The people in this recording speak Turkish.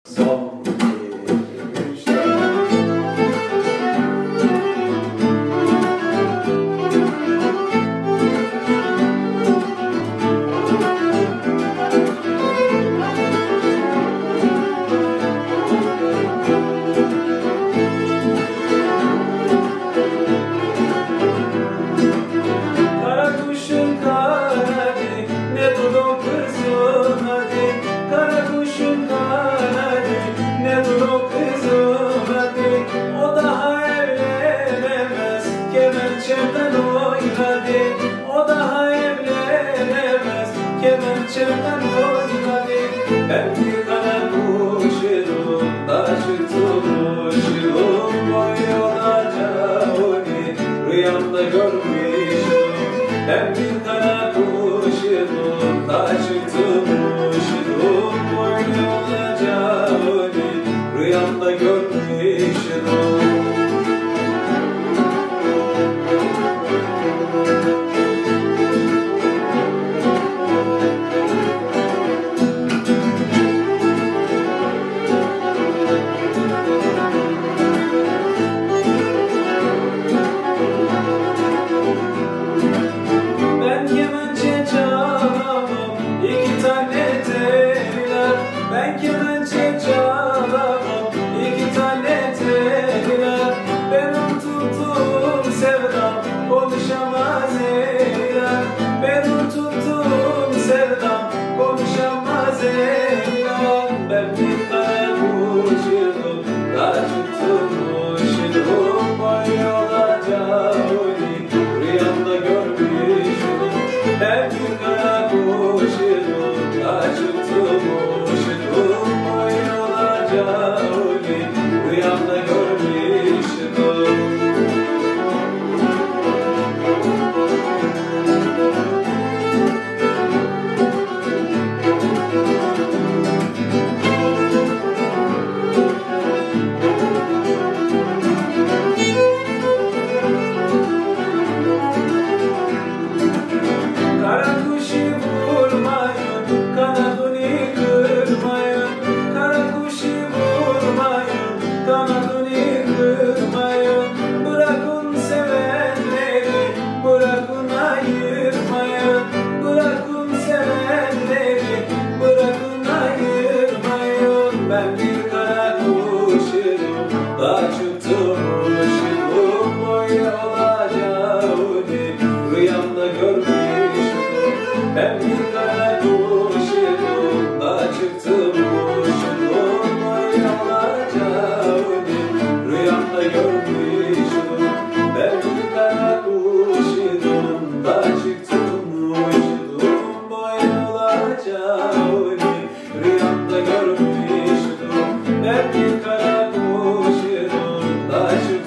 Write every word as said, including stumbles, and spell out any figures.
Son kemençemden oynadı, o daha evlenemez. Kemençemden oynadı. Ben bir kara kuşum, taşı tutmuşum, boyunca onu rüyamda görmüşüm. Ben bir kara kuşum, taşı tutmuşum, boyunca onu rüyamda görmüşüm. Ben kemençe çalamam, iki tane teline. Benim tuttuğum sevdam konuşamaz eyler. Benim tuttuğum sevdam konuşamaz eyler. Ben bir kara kuşum, taşı tutmuşum, boy olacağım rüyamda görmüşüm. Ben bir kara kuşum, taşı tutmuşum, rüyamda görmüştüm. Kara kuşu vurmayın, kanadını kırmayın. Kara kuşu vurmayın, kanadını kırmayın. Bırakın sevenleri, bırakın ayırmayın. Bırakın sevenleri, bırakın ayırmayın. Ben bir kara kuşum, taşı tutmuşum, boy olacağım rüyamda görmüşüm. Ben bir kara kuşum, taşı tutmuşum, boy olacağım rüyamda görmüşüm. Ben bir kara kuşum, taşı tutmuşum, boy olacağım rüyamda görmüşüm. Ben bir kara kuşum, taşı